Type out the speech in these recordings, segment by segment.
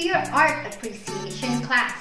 your art appreciation class.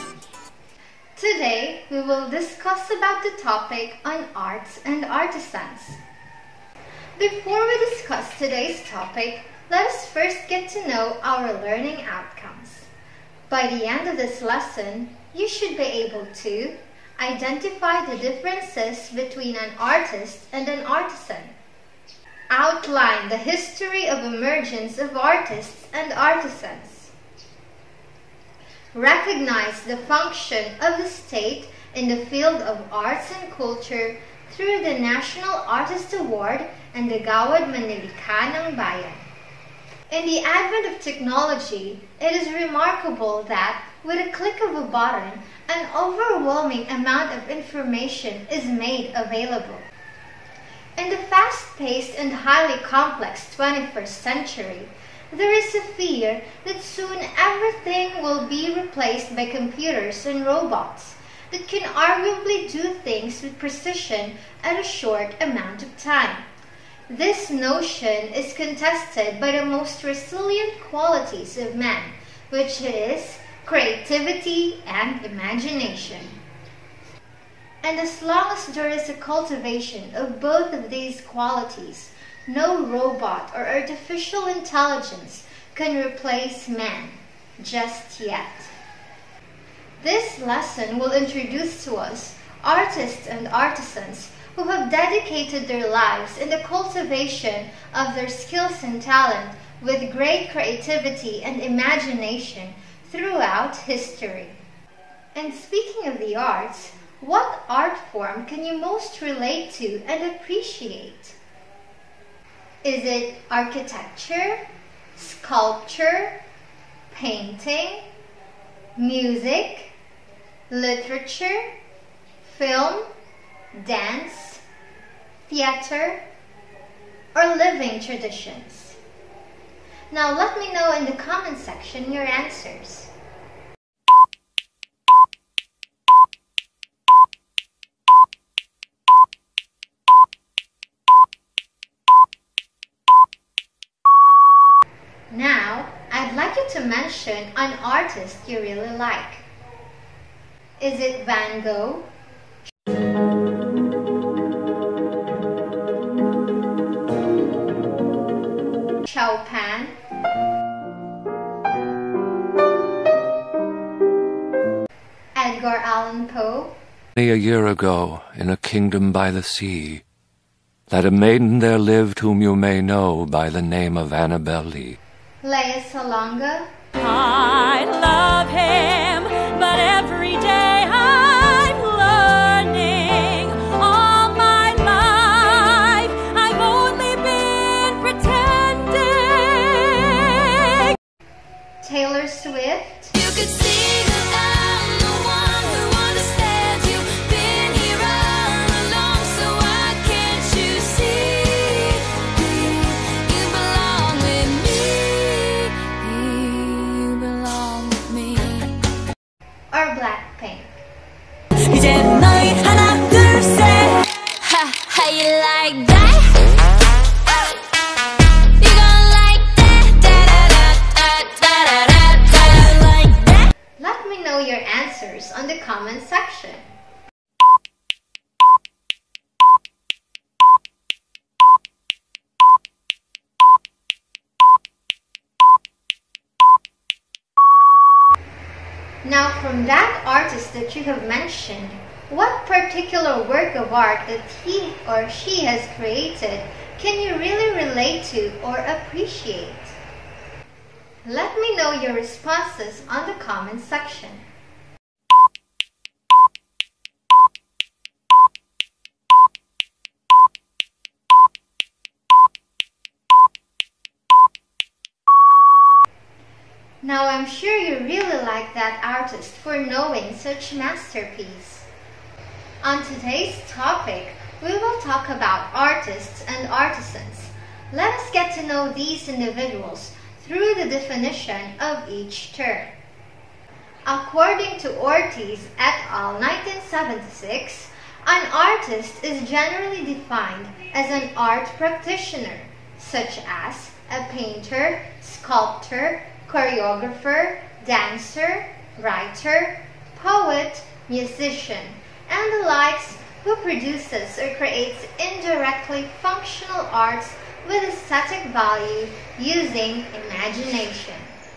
Today, we will discuss about the topic on arts and artisans. Before we discuss today's topic, let us first get to know our learning outcomes. By the end of this lesson, you should be able to identify the differences between an artist and an artisan, outline the history of emergence of artists and artisans, recognize the function of the state in the field of arts and culture through the National Artist Award and the Gawad Manlilika ng Bayan. In the advent of technology, it is remarkable that with a click of a button, an overwhelming amount of information is made available. In the fast-paced and highly complex 21st century, there is a fear that soon everything will be replaced by computers and robots that can arguably do things with precision at a short amount of time. This notion is contested by the most resilient qualities of man, which is creativity and imagination. And as long as there is a cultivation of both of these qualities, no robot or artificial intelligence can replace man just yet. This lesson will introduce to us artists and artisans who have dedicated their lives in the cultivation of their skills and talent with great creativity and imagination throughout history. And speaking of the arts, what art form can you most relate to and appreciate? Is it architecture, sculpture, painting, music, literature, film, dance, theater, or living traditions? Now let me know in the comment section your answers. Now, I'd like you to mention an artist you really like. Is it Van Gogh, Chopin, Edgar Allan Poe? Many a year ago, in a kingdom by the sea, that a maiden there lived whom you may know by the name of Annabel Lee. Lea Salonga? I love him, but every day I'm learning. All my life I've only been pretending. Taylor Swift? You could see that I'm the one who understands you. Been here all along, so why can't you see? You belong with me. You belong with me. Or Blackpink? 이제 너희 하나 둘 셋. How you like that? You gon' like that? Da da da da da da da. Like that? Let me know your answers on the comment section. Now, from that artist that you have mentioned, what particular work of art that he or she has created can you really relate to or appreciate? Let me know your responses on the comment section. Now, I'm sure you really like that artist for knowing such masterpiece. On today's topic, we will talk about artists and artisans. Let us get to know these individuals through the definition of each term. According to Ortiz et al. 1976, an artist is generally defined as an art practitioner, such as a painter, sculptor, choreographer, dancer, writer, poet, musician, and the likes who produces or creates indirectly functional arts with aesthetic value using imagination.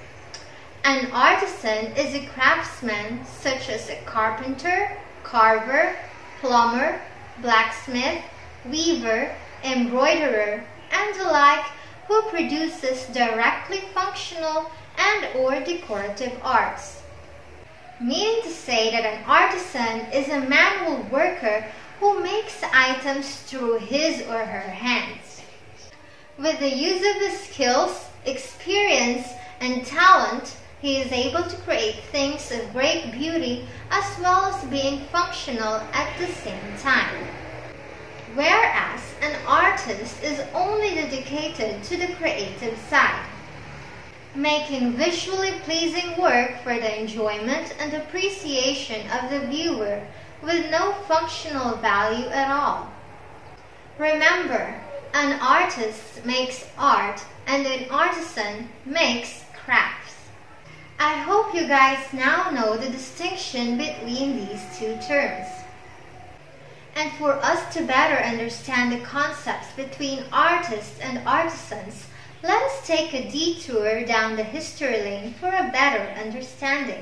An artisan is a craftsman such as a carpenter, carver, plumber, blacksmith, weaver, embroiderer, and the like who produces directly functional and or decorative arts. Meaning to say that an artisan is a manual worker who makes items through his or her hands. With the use of his skills, experience, and talent, he is able to create things of great beauty as well as being functional at the same time. Whereas an artist is only dedicated to the creative side, making visually pleasing work for the enjoyment and appreciation of the viewer with no functional value at all. Remember, an artist makes art and an artisan makes crafts. I hope you guys now know the distinction between these two terms. And for us to better understand the concepts between artists and artisans, let us take a detour down the history lane for a better understanding.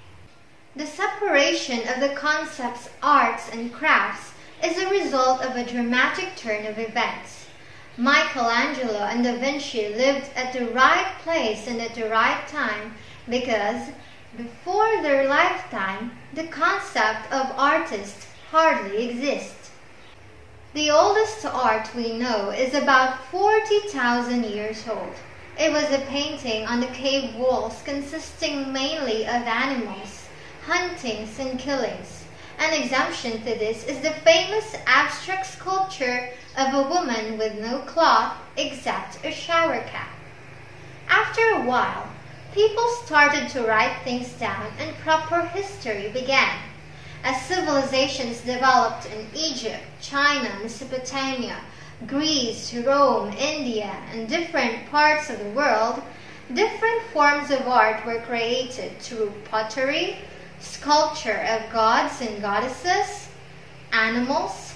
The separation of the concepts arts and crafts is a result of a dramatic turn of events. Michelangelo and Da Vinci lived at the right place and at the right time because before their lifetime, the concept of artist hardly exists. The oldest art we know is about 40,000 years old. It was a painting on the cave walls consisting mainly of animals, huntings and killings. An exemption to this is the famous abstract sculpture of a woman with no cloth except a shower cap. After a while, people started to write things down and proper history began. As civilizations developed in Egypt, China, Mesopotamia, Greece, Rome, India, and different parts of the world, different forms of art were created through pottery, sculpture of gods and goddesses, animals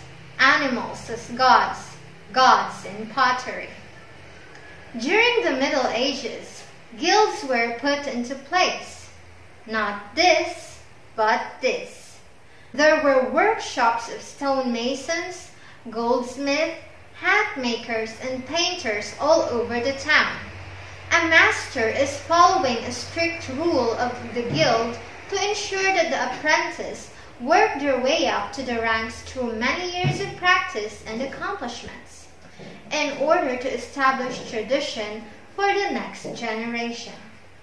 as gods, gods in pottery. During the Middle Ages, guilds were put into place. Not this, but this. There were workshops of stonemasons, goldsmiths, hat makers, and painters all over the town. A master is following a strict rule of the guild to ensure that the apprentice work their way up to the ranks through many years of practice and accomplishments, in order to establish tradition for the next generation.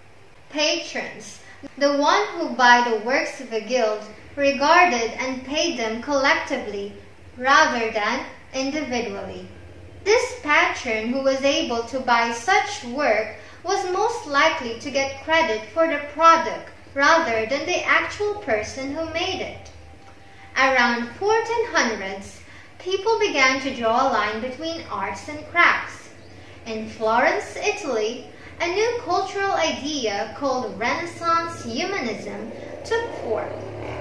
Patrons, the one who buy the works of a guild, regarded and paid them collectively rather than individually. This patron who was able to buy such work was most likely to get credit for the product rather than the actual person who made it. Around 1400s, people began to draw a line between arts and crafts. In Florence, Italy, a new cultural idea called Renaissance humanism took form.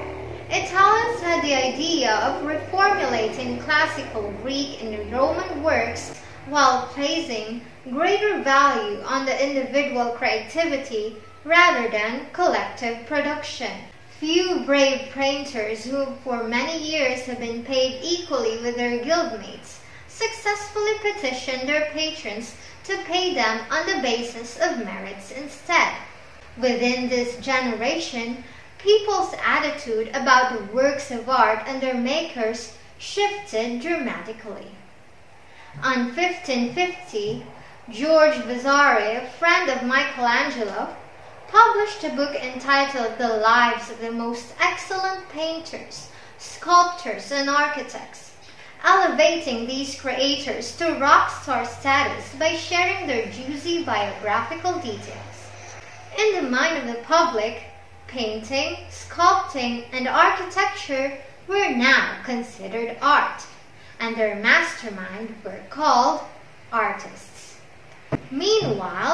Italians had the idea of reformulating classical Greek and Roman works while placing greater value on the individual creativity rather than collective production. Few brave painters who for many years have been paid equally with their guildmates successfully petitioned their patrons to pay them on the basis of merits instead. Within this generation, people's attitude about the works of art and their makers shifted dramatically. On 1550, George Vasari, a friend of Michelangelo, published a book entitled The Lives of the Most Excellent Painters, Sculptors, and Architects, elevating these creators to rock star status by sharing their juicy biographical details. In the mind of the public, painting, sculpting, and architecture were now considered art, and their mastermind were called artists. Meanwhile,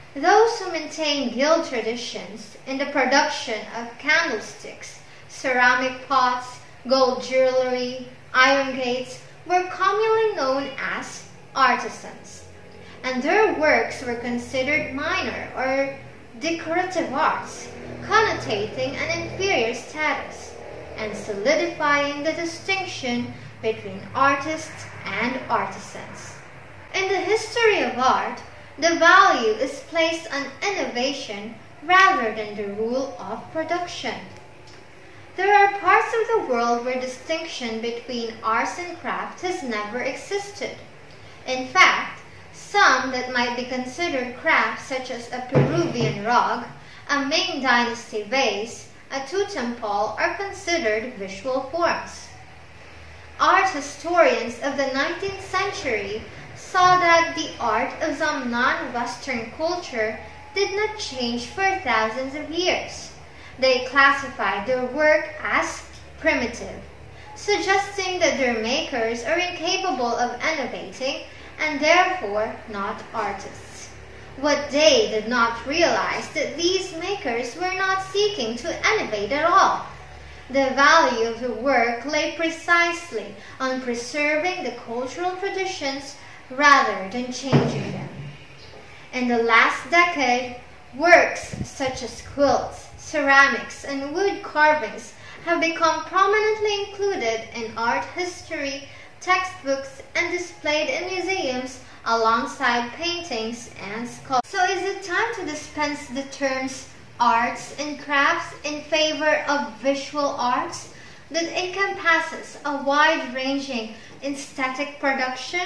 Those who maintain guild traditions in the production of candlesticks, ceramic pots, gold jewelry, iron gates were commonly known as artisans, and their works were considered minor or decorative arts, connotating an inferior status and solidifying the distinction between artists and artisans. In the history of art, the value is placed on innovation rather than the rule of production. There are parts of the world where distinction between arts and craft has never existed. In fact, some that might be considered crafts such as a Peruvian rug, a Ming Dynasty vase, a totem pole are considered visual forms. Art historians of the 19th century saw that the art of some non-Western culture did not change for thousands of years. They classified their work as primitive, suggesting that their makers are incapable of innovating and therefore not artists. What they did not realize that these makers were not seeking to innovate at all. The value of the work lay precisely on preserving the cultural traditions rather than changing them. In the last decade, works such as quilts, ceramics, and wood carvings have become prominently included in art history textbooks and displayed in museums alongside paintings and sculptures. So is it time to dispense the terms arts and crafts in favor of visual arts that encompasses a wide-ranging aesthetic production?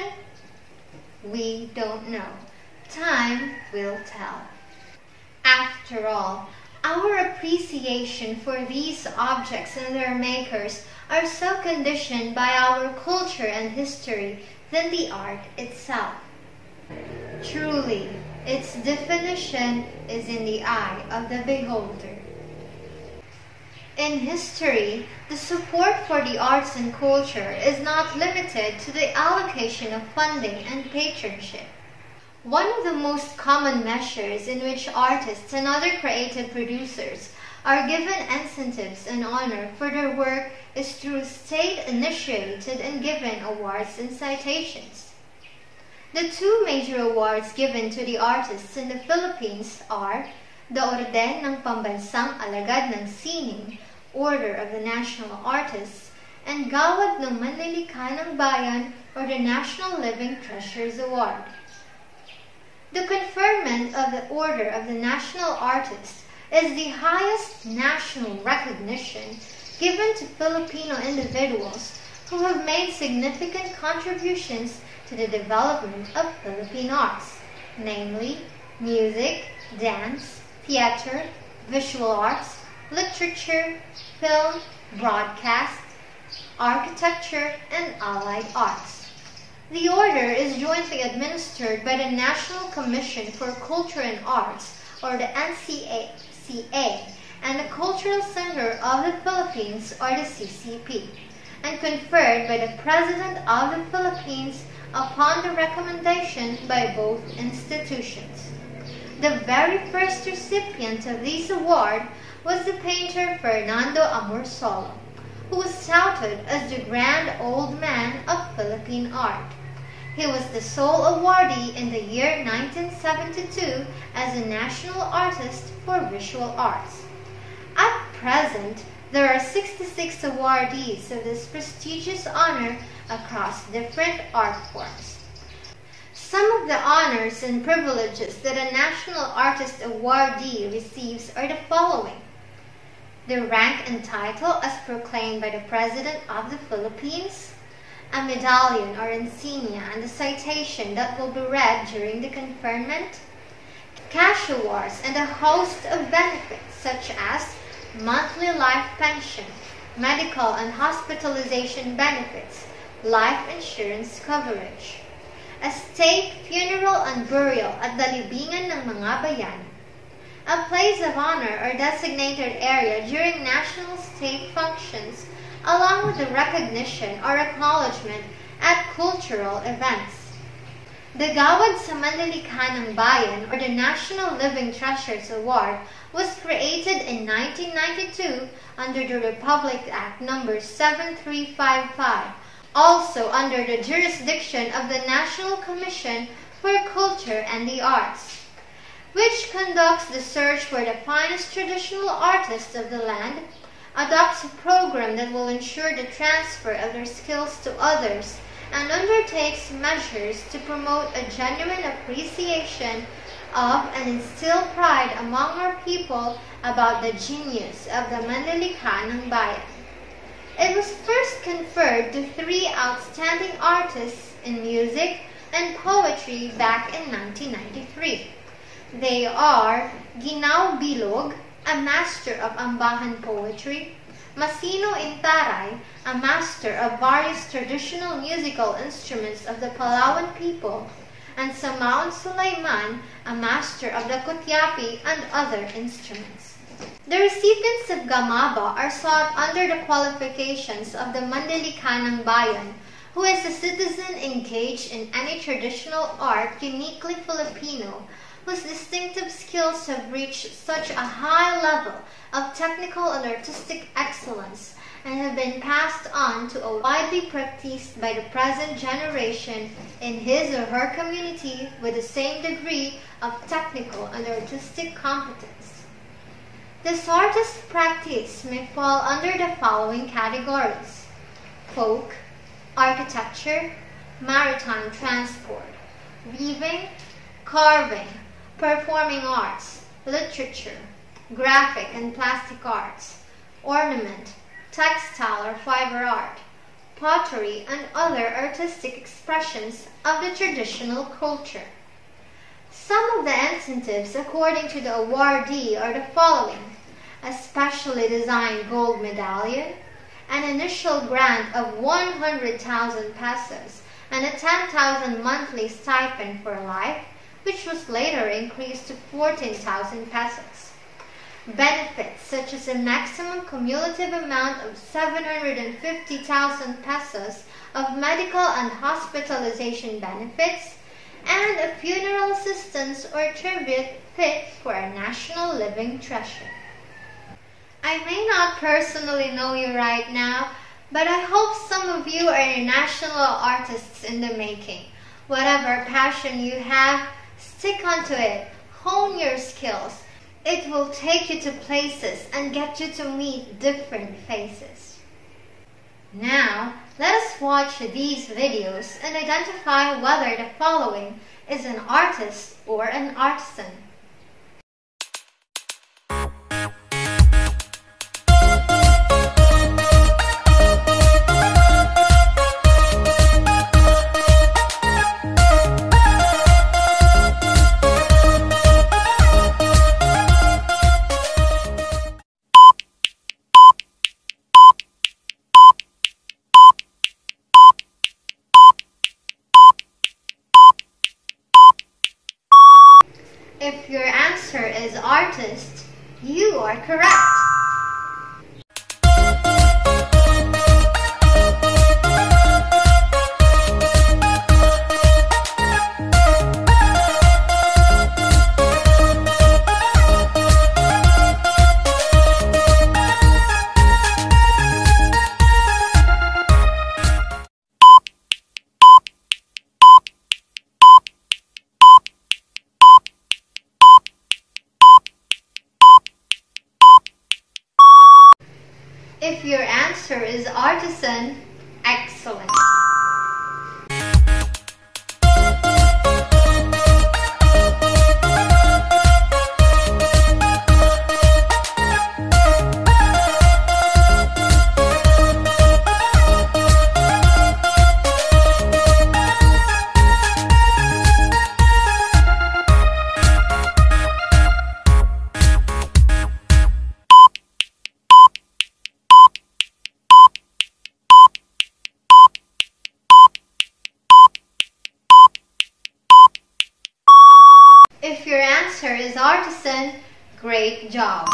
We don't know. Time will tell. After all, our appreciation for these objects and their makers are so conditioned by our culture and history than the art itself. Truly, its definition is in the eye of the beholder. In history, the support for the arts and culture is not limited to the allocation of funding and patronship. One of the most common measures in which artists and other creative producers are given incentives and honor for their work is through state-initiated and given awards and citations. The two major awards given to the artists in the Philippines are the Orden ng Pambansang Alagad ng Sining, Order of the National Artists, and Gawad ng Manlilikan ng Bayan, or the National Living Treasures Award. The conferment of the Order of the National Artists is the highest national recognition given to Filipino individuals who have made significant contributions to the development of Philippine arts, namely music, dance, theater, visual arts, literature, film, broadcast, architecture, and allied arts. The order is jointly administered by the National Commission for Culture and Arts, or the NCCA, and the Cultural Center of the Philippines, or the CCP, and conferred by the President of the Philippines upon the recommendation by both institutions. The very first recipient of this award was the painter Fernando Amorsolo, who was touted as the grand old man of Philippine art. He was the sole awardee in the year 1972 as a national artist for visual arts. At present, there are 66 awardees of this prestigious honor across different art forms. Some of the honors and privileges that a National Artist Awardee receives are the following: the rank and title as proclaimed by the President of the Philippines, a medallion or insignia and a citation that will be read during the conferment, cash awards, and a host of benefits such as monthly life pension, medical and hospitalization benefits, life insurance coverage, a state funeral and burial at the libingan ng mga bayan, a place of honor or designated area during national state functions, along with the recognition or acknowledgement at cultural events. Gawad sa Manlilikanang Bayan, or the National Living Treasures Award, was created in 1992 under the Republic Act No. 7355, also under the jurisdiction of the National Commission for Culture and the Arts, which conducts the search for the finest traditional artists of the land, adopts a program that will ensure the transfer of their skills to others, and undertakes measures to promote a genuine appreciation of and instill pride among our people about the genius of the Manlilikanang Bayan. It was first conferred to 3 outstanding artists in music and poetry back in 1993. They are Ginao Bilog, a master of Ambahan poetry, Masino Intaray, a master of various traditional musical instruments of the Palawan people, and Samaon Sulaiman, a master of the Kutyapi and other instruments. The recipients of Gamaba are sought under the qualifications of the Manlilikanang Bayan, who is a citizen engaged in any traditional art uniquely Filipino, whose distinctive skills have reached such a high level of technical and artistic excellence and have been passed on to a widely practiced by the present generation in his or her community with the same degree of technical and artistic competence. This artist practice may fall under the following categories: folk, architecture, maritime transport, weaving, carving, performing arts, literature, graphic and plastic arts, ornament, textile or fiber art, pottery, and other artistic expressions of the traditional culture. Some of the incentives according to the awardee are the following: a specially designed gold medallion, an initial grant of 100,000 pesos, and a 10,000 monthly stipend for life, which was later increased to 14,000 pesos. Benefits such as a maximum cumulative amount of 750,000 pesos of medical and hospitalization benefits, and a funeral assistance or tribute fit for a national living treasure. I may not personally know you right now, but I hope some of you are national artists in the making. Whatever passion you have, stick onto it, hone your skills. It will take you to places and get you to meet different faces. Now, let us watch these videos and identify whether the following is an artist or an artisan. If your answer is artist, you are correct. If your answer is artisan, excellent. If your answer is artisan, great job.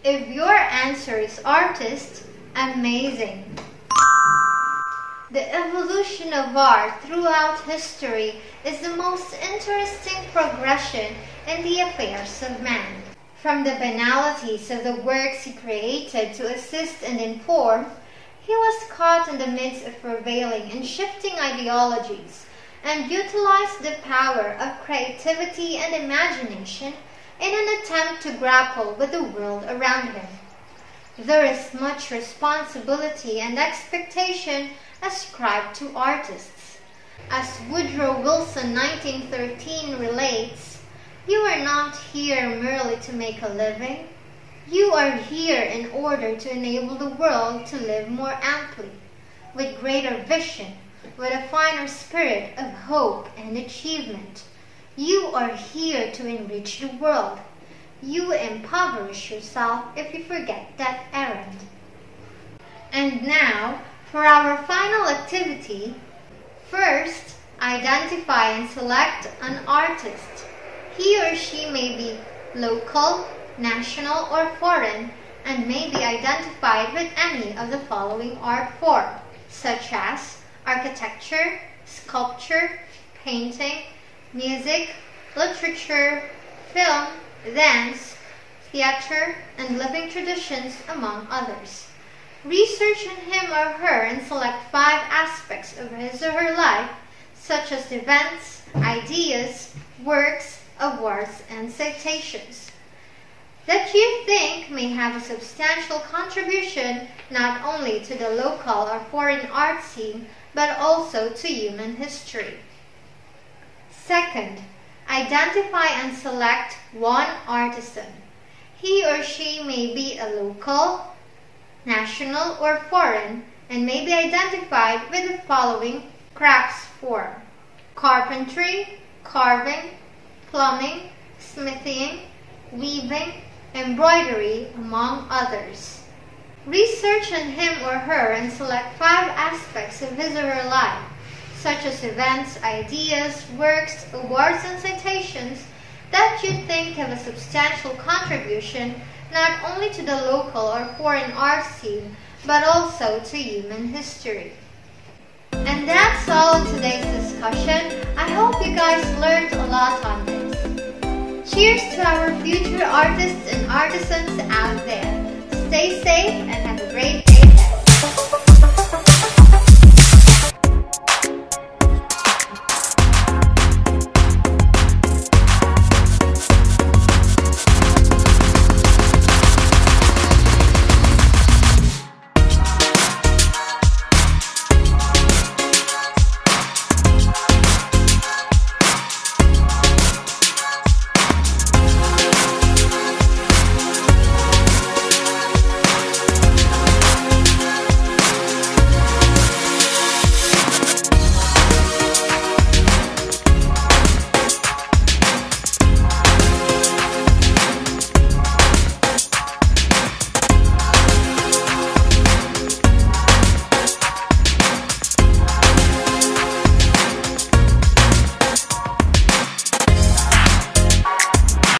If your answer is artist, amazing! The evolution of art throughout history is the most interesting progression in the affairs of man. From the banalities of the works he created to assist and inform, he was caught in the midst of prevailing and shifting ideologies and utilized the power of creativity and imagination in an attempt to grapple with the world around him. There is much responsibility and expectation ascribed to artists. As Woodrow Wilson 1913 relates, "You are not here merely to make a living. You are here in order to enable the world to live more amply, with greater vision, with a finer spirit of hope and achievement. You are here to enrich the world. You impoverish yourself if you forget that errand." And now, for our final activity, first, identify and select an artist. He or she may be local, national, or foreign, and may be identified with any of the following art forms, such as architecture, sculpture, painting, music, literature, film, dance, theater, and living traditions, among others. Research on him or her and select 5 aspects of his or her life, such as events, ideas, works, awards, and citations, that you think may have a substantial contribution not only to the local or foreign art scene, but also to human history. Second, identify and select one artisan. He or she may be a local, national, or foreign, and may be identified with the following crafts form: carpentry, carving, plumbing, smithing, weaving, embroidery, among others. Research on him or her and select 5 aspects of his or her life, such as events, ideas, works, awards, and citations, that you think have a substantial contribution not only to the local or foreign art scene, but also to human history. And that's all in today's discussion. I hope you guys learned a lot on this. Cheers to our future artists and artisans out there. Stay safe and have a great day.